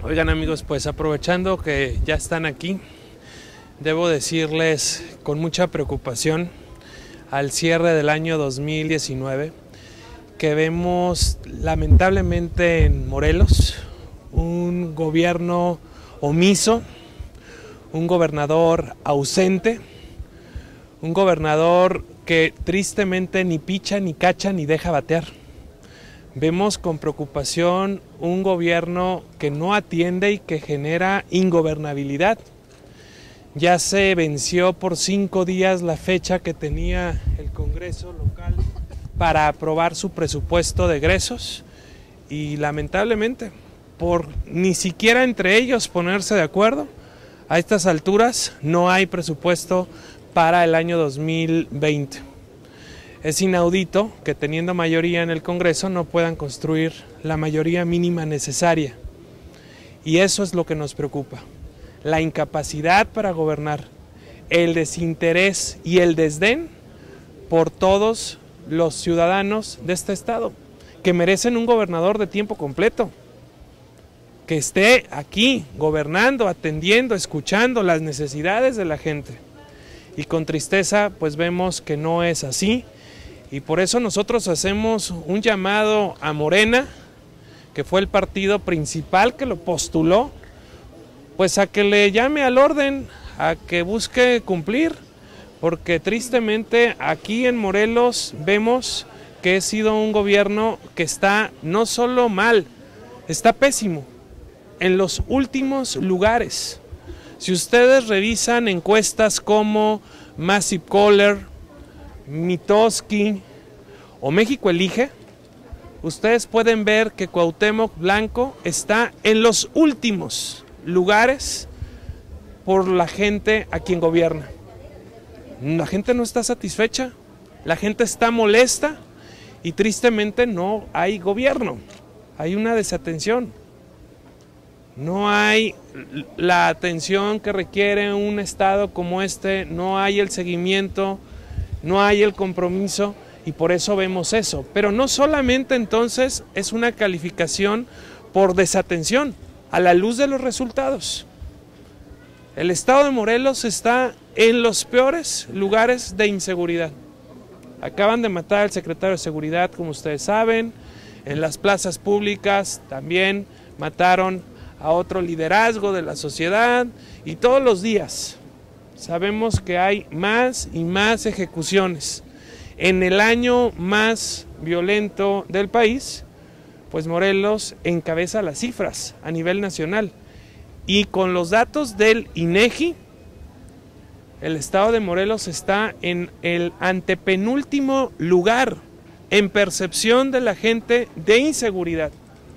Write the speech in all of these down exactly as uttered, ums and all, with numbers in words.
Oigan amigos, pues aprovechando que ya están aquí, debo decirles con mucha preocupación al cierre del año dos mil diecinueve que vemos lamentablemente en Morelos un gobierno omiso, un gobernador ausente, un gobernador que tristemente ni picha, ni cacha, ni deja batear. Vemos con preocupación un gobierno que no atiende y que genera ingobernabilidad. Ya se venció por cinco días la fecha que tenía el Congreso local para aprobar su presupuesto de egresos y lamentablemente por ni siquiera entre ellos ponerse de acuerdo, a estas alturas no hay presupuesto para el año dos mil veinte. Es inaudito que teniendo mayoría en el Congreso no puedan construir la mayoría mínima necesaria. Y eso es lo que nos preocupa. La incapacidad para gobernar, el desinterés y el desdén por todos los ciudadanos de este estado, que merecen un gobernador de tiempo completo, que esté aquí gobernando, atendiendo, escuchando las necesidades de la gente. Y con tristeza pues vemos que no es así. Y por eso nosotros hacemos un llamado a Morena, que fue el partido principal que lo postuló, pues a que le llame al orden, a que busque cumplir, porque tristemente aquí en Morelos vemos que ha sido un gobierno que está no solo mal, está pésimo, en los últimos lugares. Si ustedes revisan encuestas como Massive Caller, Mitoski o México Elige, ustedes pueden ver que Cuauhtémoc Blanco está en los últimos lugares por la gente a quien gobierna. La gente no está satisfecha, la gente está molesta y tristemente no hay gobierno, hay una desatención. No hay la atención que requiere un estado como este, no hay el seguimiento, no hay el compromiso y por eso vemos eso. Pero no solamente entonces es una calificación por desatención a la luz de los resultados. El estado de Morelos está en los peores lugares de inseguridad. Acaban de matar al secretario de Seguridad, como ustedes saben, en las plazas públicas también mataron a otro liderazgo de la sociedad y todos los días sabemos que hay más y más ejecuciones. En el año más violento del país, pues Morelos encabeza las cifras a nivel nacional. Y con los datos del INEGI, el estado de Morelos está en el antepenúltimo lugar en percepción de la gente de inseguridad.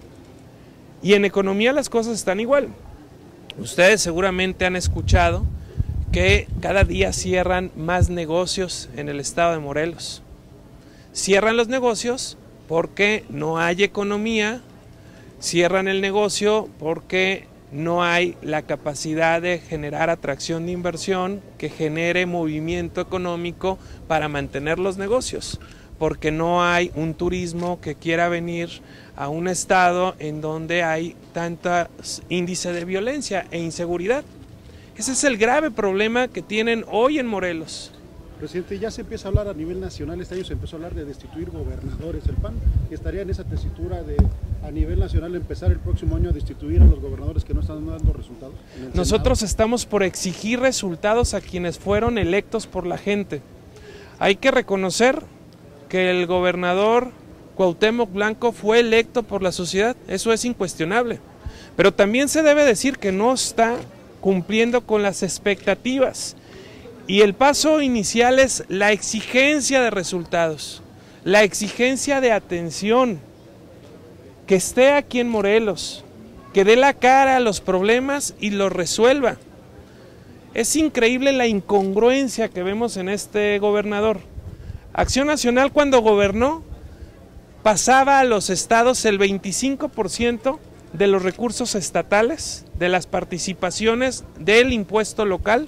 Y en economía las cosas están igual. Ustedes seguramente han escuchado que cada día cierran más negocios en el estado de Morelos. Cierran los negocios porque no hay economía, cierran el negocio porque no hay la capacidad de generar atracción de inversión que genere movimiento económico para mantener los negocios, porque no hay un turismo que quiera venir a un estado en donde hay tanto índice de violencia e inseguridad. Ese es el grave problema que tienen hoy en Morelos. Presidente, ya se empieza a hablar a nivel nacional, este año se empezó a hablar de destituir gobernadores. ¿El P A N estaría en esa tesitura de a nivel nacional empezar el próximo año a destituir a los gobernadores que no están dando resultados? Nosotros Senado estamos por exigir resultados a quienes fueron electos por la gente. Hay que reconocer que el gobernador Cuauhtémoc Blanco fue electo por la sociedad, eso es incuestionable. Pero también se debe decir que no está cumpliendo con las expectativas. Y el paso inicial es la exigencia de resultados, la exigencia de atención, que esté aquí en Morelos, que dé la cara a los problemas y los resuelva. Es increíble la incongruencia que vemos en este gobernador. Acción Nacional cuando gobernó pasaba a los estados el veinticinco por ciento de los recursos estatales, de las participaciones del impuesto local,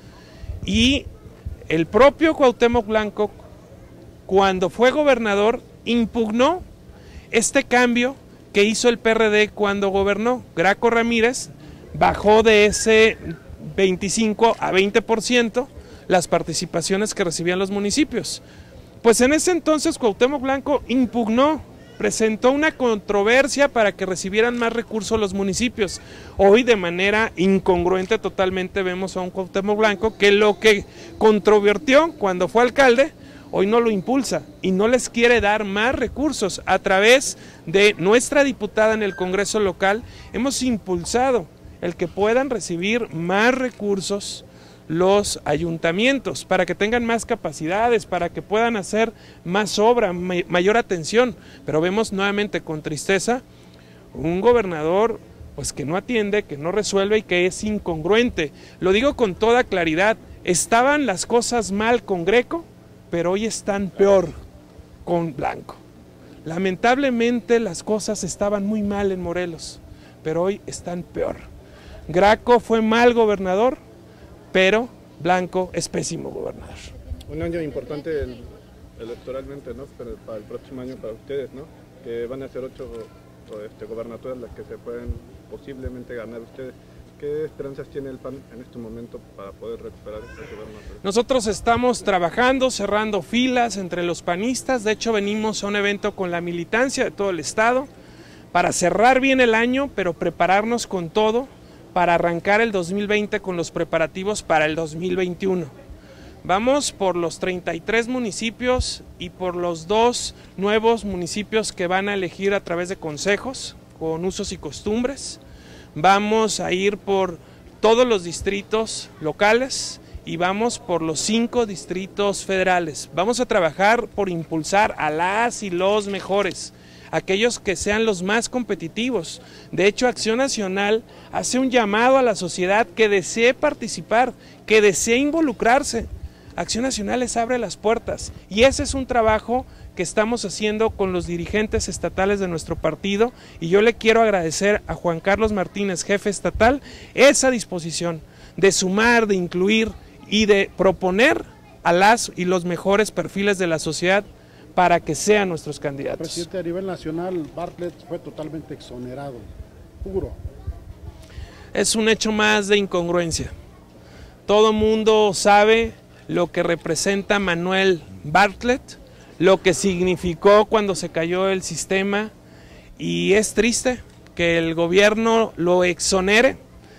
y el propio Cuauhtémoc Blanco, cuando fue gobernador, impugnó este cambio que hizo el P R D cuando gobernó. Graco Ramírez bajó de ese veinticinco a veinte por ciento las participaciones que recibían los municipios. Pues en ese entonces Cuauhtémoc Blanco impugnó, presentó una controversia para que recibieran más recursos los municipios. Hoy de manera incongruente totalmente vemos a un Cuauhtémoc Blanco que lo que controvertió cuando fue alcalde, hoy no lo impulsa y no les quiere dar más recursos. A través de nuestra diputada en el Congreso local hemos impulsado el que puedan recibir más recursos los ayuntamientos, para que tengan más capacidades, para que puedan hacer más obra, may- mayor atención, pero vemos nuevamente con tristeza un gobernador pues que no atiende, que no resuelve y que es incongruente. Lo digo con toda claridad, estaban las cosas mal con Greco, pero hoy están peor con Blanco. Lamentablemente las cosas estaban muy mal en Morelos, pero hoy están peor. Graco fue mal gobernador, pero Blanco es pésimo gobernador. Un año importante el, electoralmente, ¿no? Pero para el próximo año para ustedes, ¿no? Que van a ser ocho este, gobernaturas las que se pueden posiblemente ganar ustedes. ¿Qué esperanzas tiene el P A N en este momento para poder recuperar esta gobernatura? Nosotros estamos trabajando, cerrando filas entre los panistas. De hecho, venimos a un evento con la militancia de todo el estado para cerrar bien el año, pero prepararnos con todo para arrancar el dos mil veinte con los preparativos para el dos mil veintiuno. Vamos por los treinta y tres municipios y por los dos nuevos municipios que van a elegir a través de consejos con usos y costumbres. Vamos a ir por todos los distritos locales y vamos por los cinco distritos federales. Vamos a trabajar por impulsar a las y los mejores, aquellos que sean los más competitivos. De hecho, Acción Nacional hace un llamado a la sociedad que desee participar, que desee involucrarse. Acción Nacional les abre las puertas y ese es un trabajo que estamos haciendo con los dirigentes estatales de nuestro partido, y yo le quiero agradecer a Juan Carlos Martínez, jefe estatal, esa disposición de sumar, de incluir y de proponer a las y los mejores perfiles de la sociedad para que sean nuestros candidatos. Presidente, a nivel nacional, Bartlett fue totalmente exonerado, puro. Es un hecho más de incongruencia. Todo mundo sabe lo que representa Manuel Bartlett, lo que significó cuando se cayó el sistema, y es triste que el gobierno lo exonere,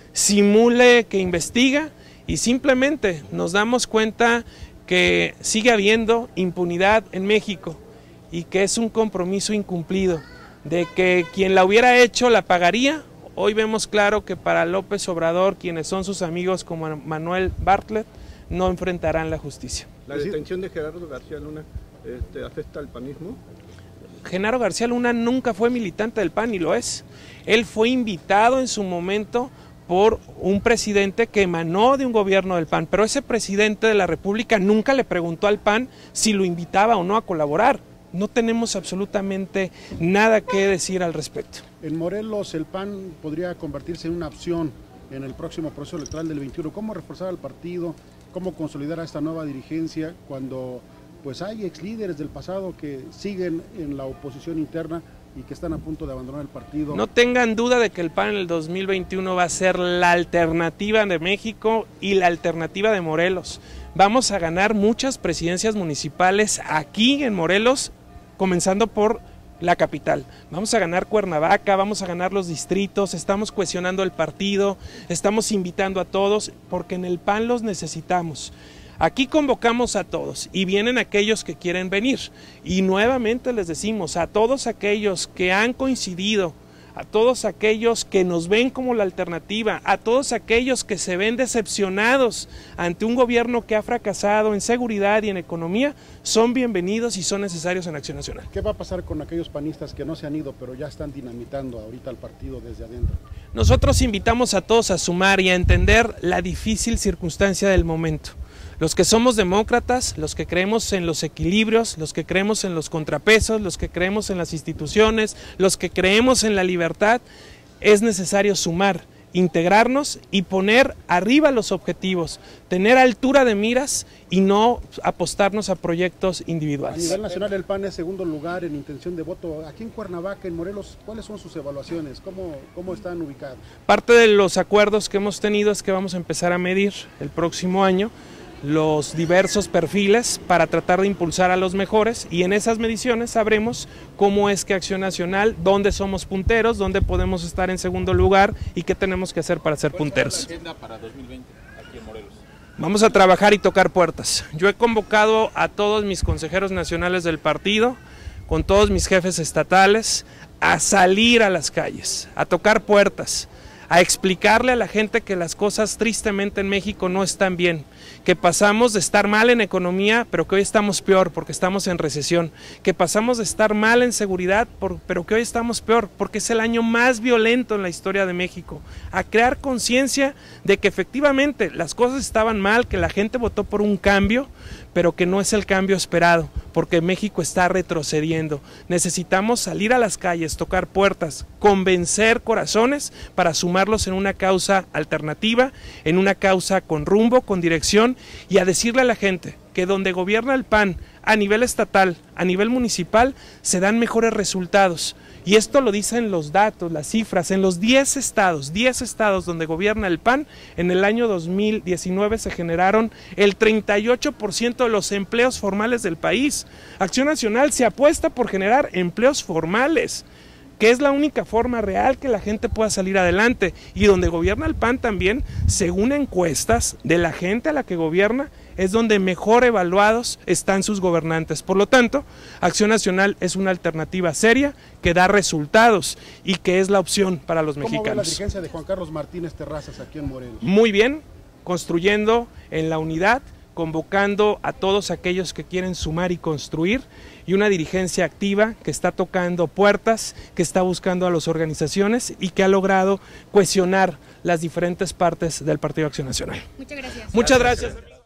simule que investiga y simplemente nos damos cuenta que sigue habiendo impunidad en México y que es un compromiso incumplido, de que quien la hubiera hecho la pagaría. Hoy vemos claro que para López Obrador, quienes son sus amigos como Manuel Bartlett, no enfrentarán la justicia. ¿La detención de Gerardo García Luna este, afecta al panismo? Genaro García Luna nunca fue militante del P A N y lo es. Él fue invitado en su momento por un presidente que emanó de un gobierno del P A N, pero ese presidente de la República nunca le preguntó al P A N si lo invitaba o no a colaborar. No tenemos absolutamente nada que decir al respecto. En Morelos el P A N podría convertirse en una opción en el próximo proceso electoral del veintiuno. ¿Cómo reforzar al partido? ¿Cómo consolidar a esta nueva dirigencia cuando pues hay ex líderes del pasado que siguen en la oposición interna y que están a punto de abandonar el partido? No tengan duda de que el P A N en el dos mil veintiuno va a ser la alternativa de México y la alternativa de Morelos. Vamos a ganar muchas presidencias municipales aquí en Morelos, comenzando por la capital. Vamos a ganar Cuernavaca, vamos a ganar los distritos, estamos cohesionando el partido, estamos invitando a todos, porque en el P A N los necesitamos. Aquí convocamos a todos y vienen aquellos que quieren venir, y nuevamente les decimos a todos aquellos que han coincidido, a todos aquellos que nos ven como la alternativa, a todos aquellos que se ven decepcionados ante un gobierno que ha fracasado en seguridad y en economía, son bienvenidos y son necesarios en Acción Nacional. ¿Qué va a pasar con aquellos panistas que no se han ido pero ya están dinamitando ahorita al partido desde adentro? Nosotros invitamos a todos a sumar y a entender la difícil circunstancia del momento. Los que somos demócratas, los que creemos en los equilibrios, los que creemos en los contrapesos, los que creemos en las instituciones, los que creemos en la libertad, es necesario sumar, integrarnos y poner arriba los objetivos, tener altura de miras y no apostarnos a proyectos individuales. A nivel nacional el P A N es segundo lugar en intención de voto. Aquí en Cuernavaca, en Morelos, ¿cuáles son sus evaluaciones? ¿Cómo, cómo están ubicados? Parte de los acuerdos que hemos tenido es que vamos a empezar a medir el próximo año los diversos perfiles para tratar de impulsar a los mejores, y en esas mediciones sabremos cómo es que Acción Nacional, dónde somos punteros, dónde podemos estar en segundo lugar y qué tenemos que hacer para ser punteros. ¿Cuál será la agenda para dos mil veinte aquí en Morelos? Vamos a trabajar y tocar puertas. Yo he convocado a todos mis consejeros nacionales del partido, con todos mis jefes estatales, a salir a las calles, a tocar puertas, a explicarle a la gente que las cosas tristemente en México no están bien, que pasamos de estar mal en economía, pero que hoy estamos peor porque estamos en recesión, que pasamos de estar mal en seguridad, por, pero que hoy estamos peor porque es el año más violento en la historia de México, a crear conciencia de que efectivamente las cosas estaban mal, que la gente votó por un cambio, pero que no es el cambio esperado, porque México está retrocediendo. Necesitamos salir a las calles, tocar puertas, convencer corazones para sumarlos en una causa alternativa, en una causa con rumbo, con dirección, y a decirle a la gente que donde gobierna el P A N a nivel estatal, a nivel municipal, se dan mejores resultados. Y esto lo dicen los datos, las cifras. En los diez estados, diez estados donde gobierna el P A N, en el año dos mil diecinueve se generaron el treinta y ocho por ciento de los empleos formales del país. Acción Nacional se apuesta por generar empleos formales, que es la única forma real que la gente pueda salir adelante, y donde gobierna el P A N también, según encuestas de la gente a la que gobierna, es donde mejor evaluados están sus gobernantes. Por lo tanto, Acción Nacional es una alternativa seria que da resultados y que es la opción para los mexicanos. ¿Cómo ve la dirigencia de Juan Carlos Martínez Terrazas aquí en Morelos? Muy bien, construyendo en la unidad, convocando a todos aquellos que quieren sumar y construir, y una dirigencia activa que está tocando puertas, que está buscando a las organizaciones y que ha logrado cohesionar las diferentes partes del Partido Acción Nacional. Muchas gracias. Muchas gracias.